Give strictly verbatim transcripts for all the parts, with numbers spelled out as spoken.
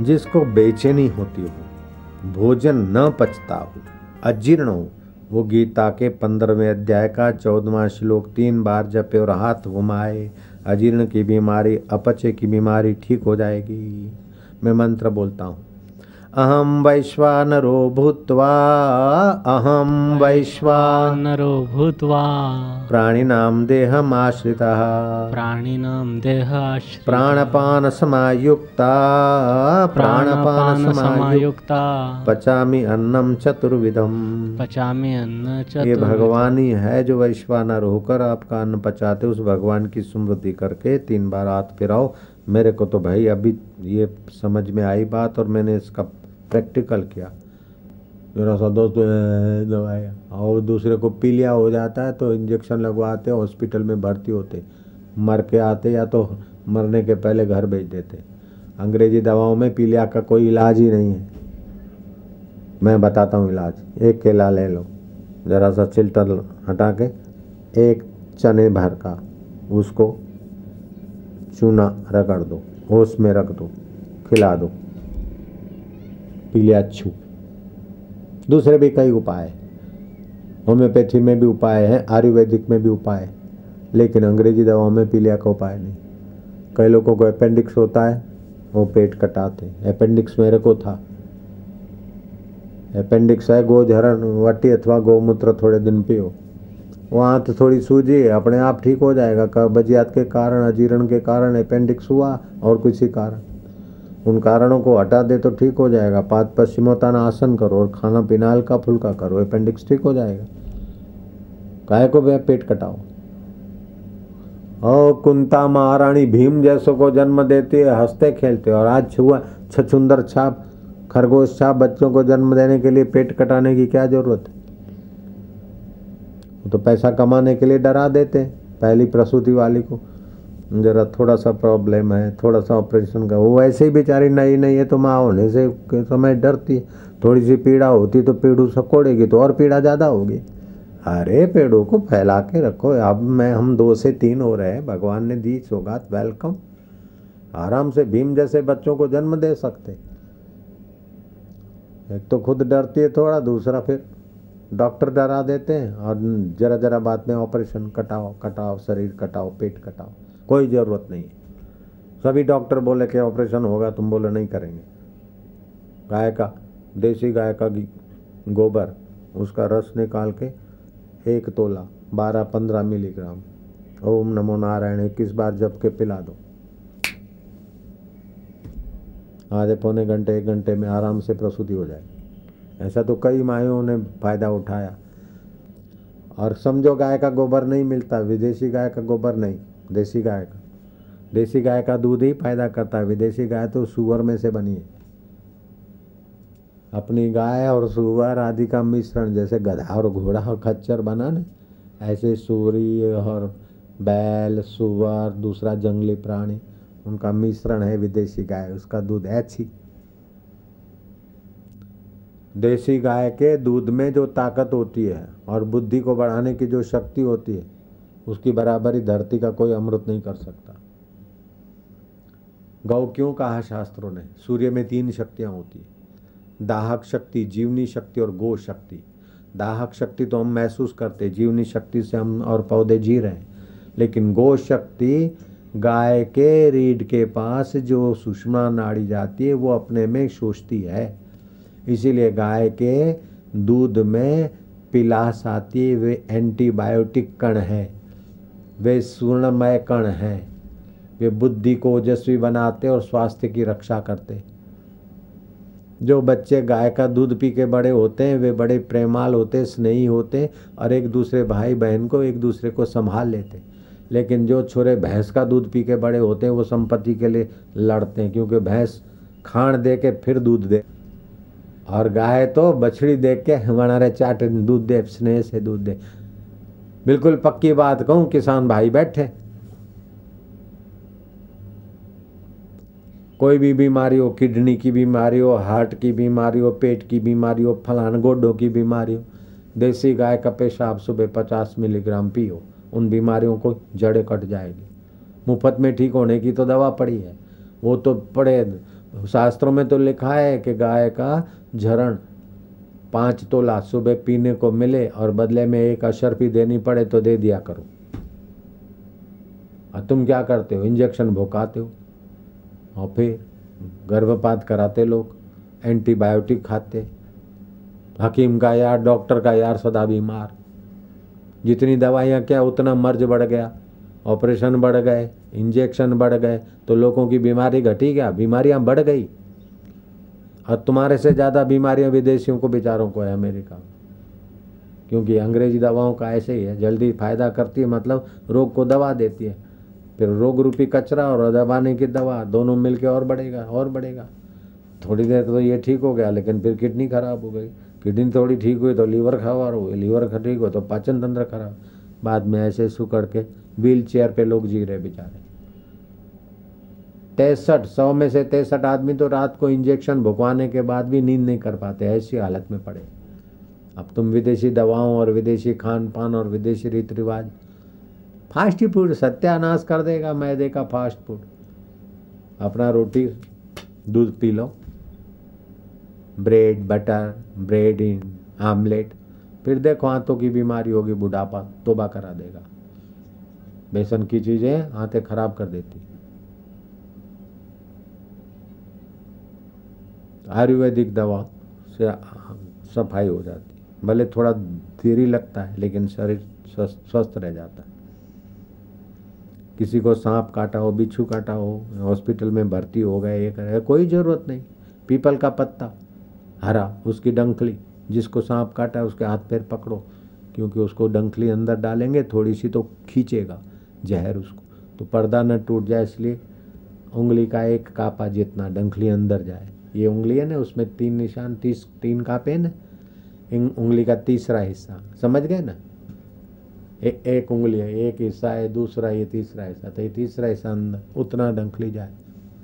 जिसको बेचैनी होती हो, भोजन न पचता हो, अजीर्ण हो, वो गीता के पंद्रहवें अध्याय का चौदहवां श्लोक तीन बार जपे और हाथ घुमाए, अजीर्ण की बीमारी, अपचे की बीमारी ठीक हो जाएगी। मैं मंत्र बोलता हूँ। अहम वैश्वानरो भूत्वा, अहम वैश्वानरो भूत्वा प्राणिनां देहमाश्रितः, प्राणिनां देहाश्रितः प्राणपान समायुक्ता, प्राणपान समायुक्ता पचामि अन्नम चतुर्विधम। पचामि अन्न ये चतुर्विधम्। भगवान ही है जो वैश्वानर होकर आपका अन्न पचाते। उस भगवान की स्मृति करके तीन बार हाथ फिराओ। मेरे को तो भाई अभी ये समझ में आई बात और मैंने इसका प्रैक्टिकल किया। मेरा सा दोस्त दवाई और दूसरे को पीलिया हो जाता है तो इंजेक्शन लगवाते, हॉस्पिटल में भर्ती होते, मर के आते या तो मरने के पहले घर भेज देते। अंग्रेजी दवाओं में पीलिया का कोई इलाज ही नहीं है। मैं बताता हूँ इलाज। एक केला ले लो, ज़रा सा छिलटर हटा के, एक चने भर का उसको चूना रगड़ दो, होश में रख दो, खिला दो, पीलिया छू। दूसरे भी कई उपाय है, होम्योपैथी में भी उपाय है, आयुर्वेदिक में भी उपाय है, लेकिन अंग्रेजी दवाओं में पीलिया का उपाय नहीं। कई लोगों को अपेंडिक्स होता है, वो पेट कटाते। अपेंडिक्स मेरे को था। अपेंडिक्स है, गोझरण वटी अथवा गौमूत्र थोड़े दिन पियो, वहाँ तो थोड़ी सूजी अपने आप ठीक हो जाएगा। कब्जियत के कारण, अजीर्ण के कारण अपेंडिक्स हुआ और किसी कारण, उन कारणों को हटा दे तो ठीक हो जाएगा। पाद पश्चिमोत्तानासन करो और खाना पीना हल्का फुल्का करो, अपेंडिक्स ठीक हो जाएगा। काय को वे पेट कटाओ। और कुंता महारानी भीम जैसों को जन्म देती है हंसते खेलते, और आज छुआ छछुंदर छाप खरगोश छाप बच्चों को जन्म देने के लिए पेट कटाने की क्या जरूरत है? तो पैसा कमाने के लिए डरा देते पहली प्रसूति वाली को, जरा थोड़ा सा प्रॉब्लम है, थोड़ा सा ऑपरेशन का। वो वैसे ही बेचारी नई नई है तो माँ होने से समय डरती है। थोड़ी सी पीड़ा होती तो पेड़ू सकोड़ेगी तो और पीड़ा ज़्यादा होगी। अरे पेड़ों को फैला के रखो। अब मैं हम दो से तीन हो रहे हैं, भगवान ने दी सौगात, वेलकम। आराम से भीम जैसे बच्चों को जन्म दे सकते। एक तो खुद डरती है थोड़ा, दूसरा फिर डॉक्टर डरा देते हैं, और जरा जरा बात में ऑपरेशन, कटाओ कटाओ शरीर कटाओ, पेट कटाओ, कोई ज़रूरत नहीं है। सभी डॉक्टर बोले कि ऑपरेशन होगा, तुम बोले नहीं करेंगे। गाय का, देसी गाय का गोबर, उसका रस निकाल के एक तोला बारह पंद्रह मिलीग्राम ओम नमो नारायण इक्कीस बार जप के पिला दो। आधे पौने घंटे एक घंटे में आराम से प्रसूति हो जाए। ऐसा तो कई मायों ने फायदा उठाया। और समझो गाय का गोबर नहीं मिलता, विदेशी गाय का गोबर नहीं, देसी गाय का। देसी गाय का दूध ही फायदा करता है, विदेशी गाय तो सुअर में से बनी है। अपनी गाय और सुअर आदि का मिश्रण, जैसे गधा और घोड़ा और खच्चर बना ना, ऐसे सूरी और बैल, सुअर, दूसरा जंगली प्राणी, उनका मिश्रण है विदेशी गाय, उसका दूध ऐसी। देसी गाय के दूध में जो ताकत होती है और बुद्धि को बढ़ाने की जो शक्ति होती है, उसकी बराबरी धरती का कोई अमृत नहीं कर सकता। गौ क्यों कहा शास्त्रों ने? सूर्य में तीन शक्तियां होती है, दाहक शक्ति, जीवनी शक्ति और गो शक्ति। दाहक शक्ति तो हम महसूस करते, जीवनी शक्ति से हम और पौधे जी रहे हैं, लेकिन गो शक्ति गाय के रीढ़ के पास जो सुषमा नाड़ी जाती है वो अपने में सोचती है। इसीलिए गाय के दूध में पिलास आती है, वे एंटीबायोटिक कण है, वे स्वर्णमय कण हैं, वे बुद्धि को ओजस्वी बनाते और स्वास्थ्य की रक्षा करते। जो बच्चे गाय का दूध पी के बड़े होते हैं वे बड़े प्रेमाल होते, स्नेही होते और एक दूसरे भाई बहन को एक दूसरे को संभाल लेते। लेकिन जो छोरे भैंस का दूध पी के बड़े होते हैं वो संपत्ति के लिए लड़ते हैं, क्योंकि भैंस खाण दे के फिर दूध दे, और गाय तो बछड़ी देख के वनारे चाट दूध दे, स्नेह से दूध दे। बिल्कुल पक्की बात कहूं, किसान भाई बैठे, कोई भी बीमारी हो, किडनी की बीमारी हो, हार्ट की बीमारी हो, पेट की बीमारी हो, फलान गोडों की बीमारी हो, देसी गाय का पेशाब सुबह पचास मिलीग्राम पियो, उन बीमारियों को जड़ें कट जाएगी। मुफ्त में ठीक होने की तो दवा पड़ी है, वो तो पड़े शास्त्रों में तो लिखा है कि गाय का झरण पाँच तोला सुबह पीने को मिले और बदले में एक अशर्फी देनी पड़े तो दे दिया करो। और तुम क्या करते हो? इंजेक्शन भोकाते हो और फिर गर्भपात कराते लोग, एंटीबायोटिक खाते, हकीम का यार, डॉक्टर का यार सदा बीमार। जितनी दवाइयाँ क्या उतना मर्ज बढ़ गया, ऑपरेशन बढ़ गए, इंजेक्शन बढ़ गए, तो लोगों की बीमारी घटी क्या? बीमारियां बढ़ गई। और तुम्हारे से ज़्यादा बीमारियां विदेशियों को बेचारों को है अमेरिका में, क्योंकि अंग्रेजी दवाओं का ऐसे ही है, जल्दी फायदा करती है, मतलब रोग को दबा देती है, फिर रोग रूपी कचरा और दबाने की दवा दोनों मिलके और बढ़ेगा और बढ़ेगा। थोड़ी देर तो ये ठीक हो गया, लेकिन फिर किडनी खराब हो गई, किडनी थोड़ी ठीक हुई तो लीवर खराब हो गई, लीवर ठीक हो तो पाचन तंत्र खराब, बाद में ऐसे सुकड़ के व्हील चेयर पे लोग जी रहे बेचारे। तिरसठ सौ में से तिरसठ आदमी तो रात को इंजेक्शन भुगवाने के बाद भी नींद नहीं कर पाते, ऐसी हालत में पड़े। अब तुम विदेशी दवाओं और विदेशी खान पान और विदेशी रीति रिवाज, फास्ट फूड सत्यानाश कर देगा, मैदे का फास्ट फूड। अपना रोटी दूध पी लो, ब्रेड बटर, ब्रेड इन आमलेट, फिर देखो आंतों की बीमारी होगी, बुढ़ापा तोबा करा देगा। बेसन की चीजें आंतें खराब कर देती। आयुर्वेदिक दवा से सफाई हो जाती, भले थोड़ा देरी लगता है लेकिन शरीर स्वस्थ रह जाता है। किसी को सांप काटा हो, बिच्छू काटा हो, हॉस्पिटल में भर्ती हो गए, ये करे, कोई ज़रूरत नहीं। पीपल का पत्ता हरा, उसकी डंखली, जिसको सांप काटा है उसके हाथ पैर पकड़ो, क्योंकि उसको डंखली अंदर डालेंगे थोड़ी सी तो खींचेगा जहर उसको, तो पर्दा न टूट जाए, इसलिए उंगली का एक कापा जितना डंखली अंदर जाए। ये उंगली है ना, उसमें तीन निशान, तीस तीन कापे ना, इन उंगली का तीसरा हिस्सा, समझ गए ना? ए, एक उंगली है, एक हिस्सा है, दूसरा ये तीसरा हिस्सा, तो ये तीसरा हिस्सा अंदर उतना डंखली जाए।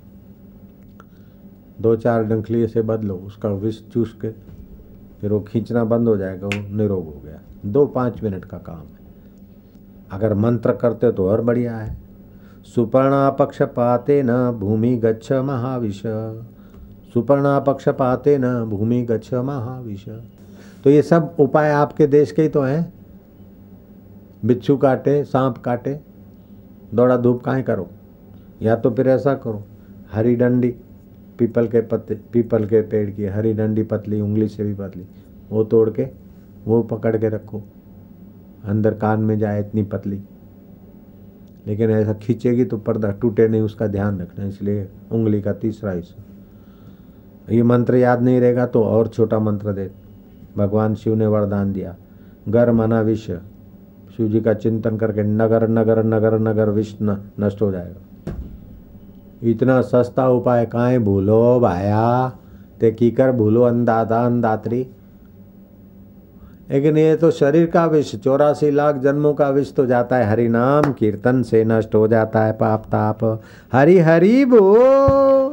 दो चार डंखली से बदलो, उसका विष चूस के फिर वो खींचना बंद हो जाएगा, वो निरोग हो गया। दो पाँच मिनट का काम है। अगर मंत्र करते तो और बढ़िया है। सुपर्णा पक्षपाते न भूमि गच्छ महाविश, सुपर्णा पक्षपाते न भूमि गच्छ महाविश। तो ये सब उपाय आपके देश के ही तो हैं। बिच्छू काटे, सांप काटे, दौड़ा धूप काहे करो? या तो फिर ऐसा करो, हरी डंडी, पीपल के पत्ते, पीपल के पेड़ की हरी डंडी पतली, उंगली से भी पतली, वो तोड़ के वो पकड़ के रखो, अंदर कान में जाए इतनी पतली, लेकिन ऐसा खींचेगी तो पर्दा टूटे नहीं, उसका ध्यान रखना। इसलिए उंगली का तीसरा हिस्सा। ये मंत्र याद नहीं रहेगा तो और छोटा मंत्र दे, भगवान शिव ने वरदान दिया, गर मना विष, शिव जी का चिंतन करके नगर नगर नगर नगर विष नष्ट हो जाएगा। इतना सस्ता उपाय काहे भूलो भाया, ते कीकर भूलो अंदादा अंदात्री। लेकिन ये तो शरीर का विष, चौरासी लाख जन्मों का विष तो जाता है हरि नाम कीर्तन से, नष्ट हो जाता है पाप ताप। हरि हरि बोल।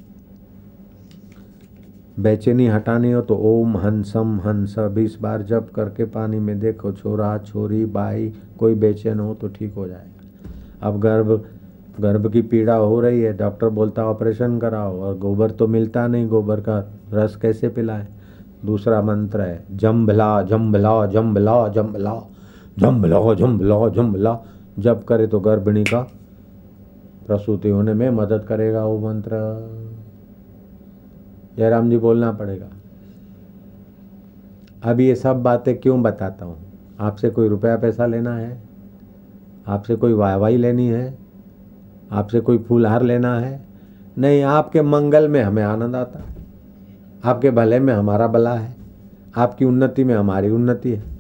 बेचैनी हटानी हो तो ओम हंसम हंस बीस बार जप करके पानी में देखो, छोरा छोरी बाई कोई बेचैन हो तो ठीक हो जाएगा। अब गर्भ गर्भ की पीड़ा हो रही है, डॉक्टर बोलता ऑपरेशन कराओ, और गोबर तो मिलता नहीं, गोबर का रस कैसे पिलाएं? दूसरा मंत्र है जम्भला जम्भला जम्भला जम्भला जम्भला जम्भला जम्भला। जप करे तो गर्भिणी का प्रसूति होने में मदद करेगा वो मंत्र। जयराम जी बोलना पड़ेगा। अब ये सब बातें क्यों बताता हूँ? आपसे कोई रुपया पैसा लेना है, आपसे कोई वाहवाही लेनी है, आपसे कोई फूलहार लेना है नहीं, आपके मंगल में हमें आनंद आता है, आपके भले में हमारा भला है, आपकी उन्नति में हमारी उन्नति है।